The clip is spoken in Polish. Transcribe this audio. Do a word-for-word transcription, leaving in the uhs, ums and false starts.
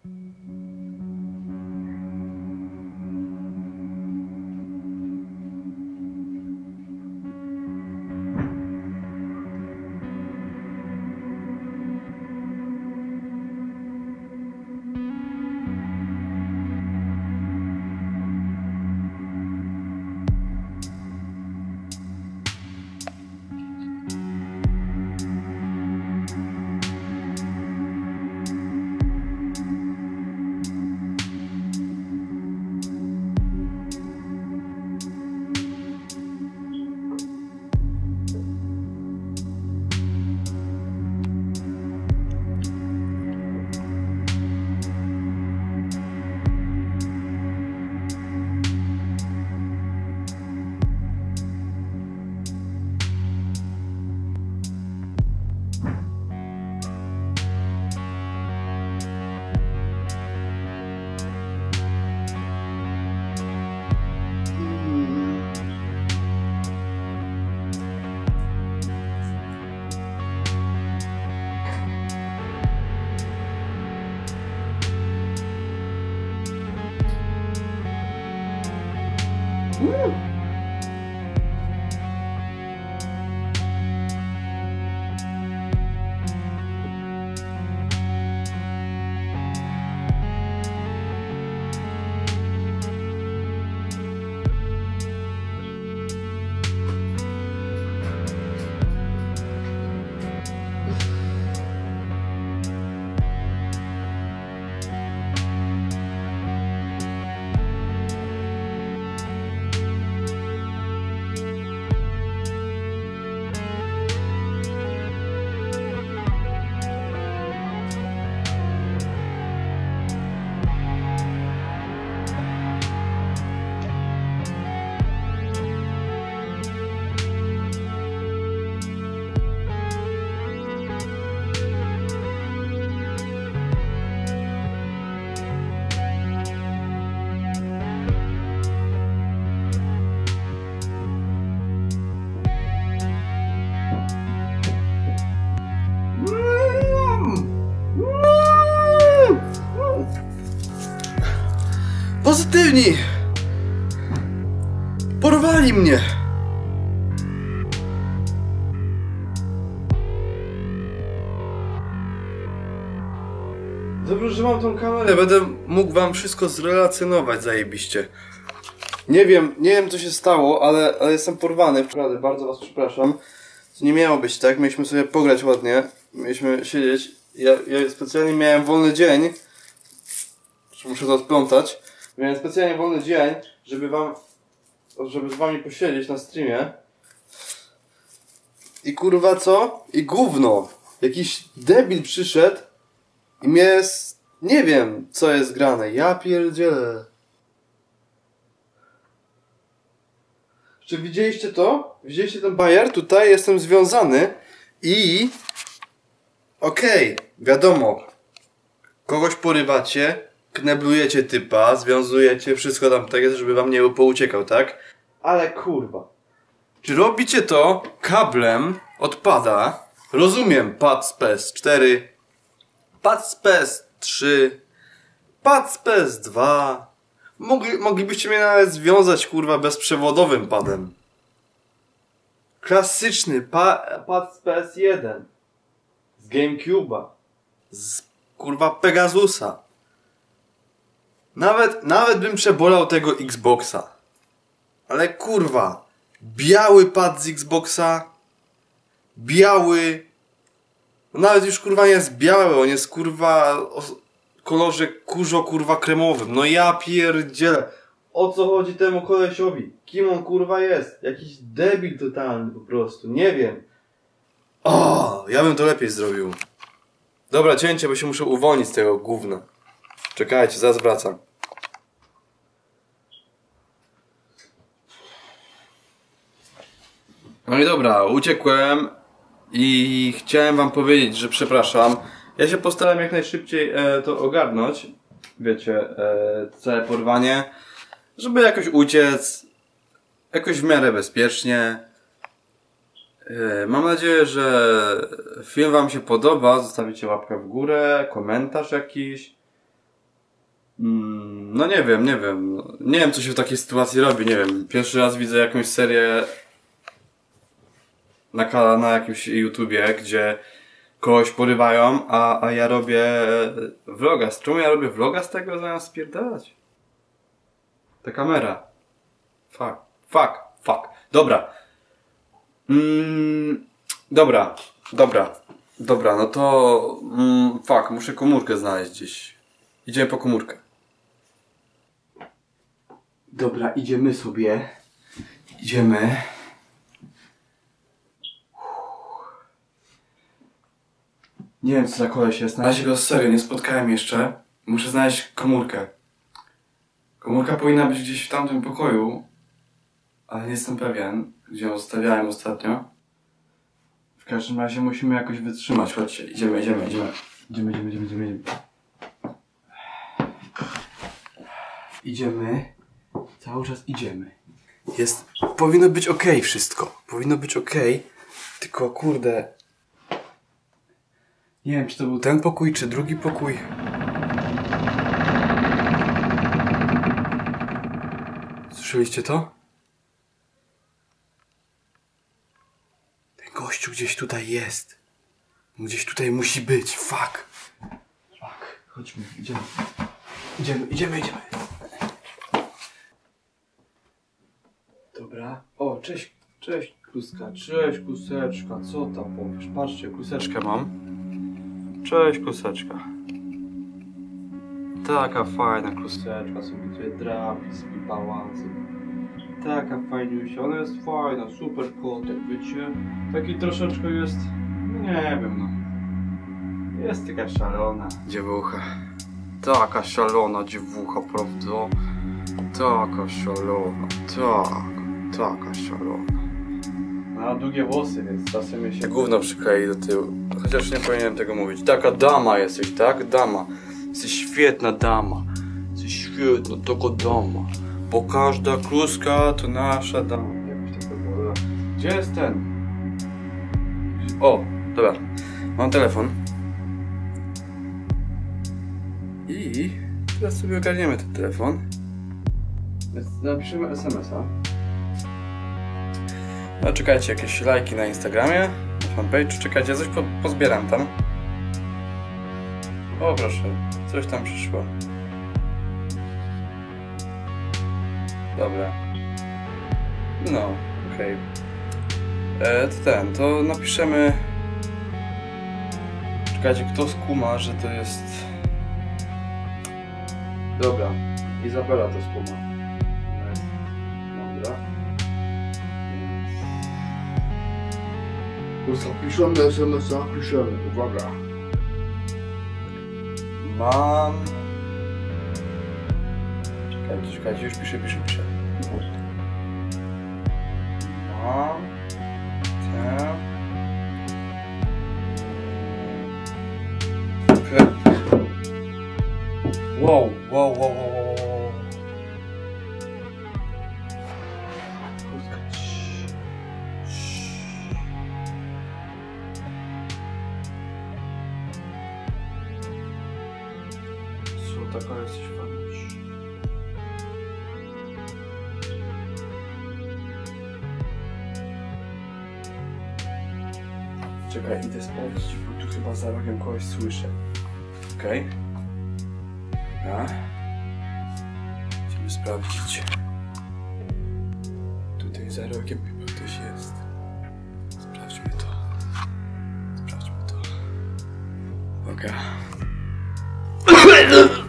Mm. Pozytywni! Porwali mnie! Dobrze, że mam tą kamerę, będę mógł wam wszystko zrelacjonować zajebiście. Nie wiem, nie wiem co się stało, ale, ale jestem porwany. Naprawdę, bardzo was przepraszam. To nie miało być tak, mieliśmy sobie pograć ładnie. Mieliśmy siedzieć. Ja, ja specjalnie miałem wolny dzień. Muszę to odplątać. Miałem specjalnie wolny dzień, żeby wam, żeby z wami posiedzieć na streamie. I kurwa co? I gówno. Jakiś debil przyszedł i mnie, nie wiem co jest grane. Ja pierdzielę. Czy widzieliście to? Widzieliście ten bajer? Tutaj jestem związany i... Okej, okay, wiadomo. Kogoś porywacie, kneblujecie typa, związujecie, wszystko tam tak jest, żeby wam nie pouciekał, tak? Ale kurwa. Czy robicie to kablem od pada? Rozumiem, pad z P S cztery, pad z P S trzy, pad z P S dwa. Mogli, moglibyście mnie nawet związać, kurwa, bezprzewodowym padem. Klasyczny pa, pad z P S jeden. Z GameCube'a. Z, kurwa, Pegasusa. Nawet, nawet bym przebolał tego Xboxa. Ale kurwa, biały pad z Xboxa, biały, no nawet już kurwa nie jest biały, on jest kurwa o kolorze kurzo kurwa kremowym. No ja pierdzielę. O co chodzi temu kolesiowi? Kim on kurwa jest? Jakiś debil totalny po prostu, nie wiem. O, ja bym to lepiej zrobił. Dobra, cięcie, bo się muszę uwolnić z tego gówna. Czekajcie, zaraz wracam. No i dobra, uciekłem i chciałem wam powiedzieć, że przepraszam. Ja się postaram jak najszybciej e, to ogarnąć. Wiecie, e, całe porwanie. Żeby jakoś uciec. Jakoś w miarę bezpiecznie. E, mam nadzieję, że film wam się podoba. Zostawicie łapkę w górę, komentarz jakiś. Mm, no nie wiem, nie wiem. Nie wiem, co się w takiej sytuacji robi, nie wiem. Pierwszy raz widzę jakąś serię na, na jakimś YouTubie, gdzie kogoś porywają, a, a ja robię vloga. Czemu ja robię vloga z tego, zamiast spierdalać? Ta kamera. Fuck, fuck, fuck. Dobra. Mm, dobra, dobra, dobra, no to... Mm, fuck, muszę komórkę znaleźć gdzieś. Idziemy po komórkę. Dobra, idziemy sobie. Idziemy. Nie wiem, co za koleś jest. Na razie go serio nie spotkałem jeszcze. Muszę znaleźć komórkę. Komórka powinna być gdzieś w tamtym pokoju, ale nie jestem pewien, gdzie ją zostawiałem ostatnio. W każdym razie musimy jakoś wytrzymać. Chodźcie, idziemy, idziemy, idziemy. Idziemy, idziemy, idziemy, idziemy. Idziemy. Idziemy. Cały czas idziemy. Jest... Powinno być ok wszystko. Powinno być ok. Tylko kurde... Nie wiem, czy to był ten pokój, czy drugi pokój. Słyszeliście to? Ten gościu gdzieś tutaj jest. Gdzieś tutaj musi być. Fuck. Fuck. Chodźmy, idziemy. Idziemy, idziemy, idziemy. Dobra. O, cześć. Cześć, kluska. Cześć, kluseczka. Co tam powiesz? Patrzcie, kluseczkę mam. Cześć, kluseczka. Taka fajna kluseczka, sobie tutaj drapi, sobie bałansy. Taka fajniusia, ona jest fajna, super kotek, wiecie? Taki troszeczkę jest, nie wiem no. Jest taka szalona dziewucha. Taka szalona dziewucha, prawda? Taka szalona, tak, taka szalona. Ma długie włosy, więc czasem mi się gówno przyklei do tyłu. Chociaż nie powinienem tego mówić. Taka dama jesteś, tak? Dama. Jesteś świetna dama. Jesteś świetna, taka dama. Bo każda kluska to nasza dama. Jakoś tak to było. Gdzie jest ten? O, dobra. Mam telefon. I teraz sobie ogarniemy ten telefon. Więc napiszemy es em es a. No, czekajcie, jakieś lajki na Instagramie, na fanpage'u, czekajcie, ja coś po, pozbieram tam. O proszę, coś tam przyszło. Dobra. No, okej. Okay. To ten, to napiszemy... Czekajcie, kto skuma, że to jest... Dobra, Izabela to skuma. Ona jest mądra. Piszemy es em es a, piszemy, uwaga. Mam... Czekajcie, czekajcie, już piszę, piszę, piszę. Mam... Tę... Wow, wow, wow, wow, wow, wow. Co, taka jesteś fajna? Czekaj, idę sprawdzić, bo tu chyba za rogiem kogoś słyszę. Okej. Okay. Dobra. Chcemy sprawdzić. Tutaj za rogiem chyba ktoś jest. Sprawdźmy to. Sprawdźmy to. Uwaga.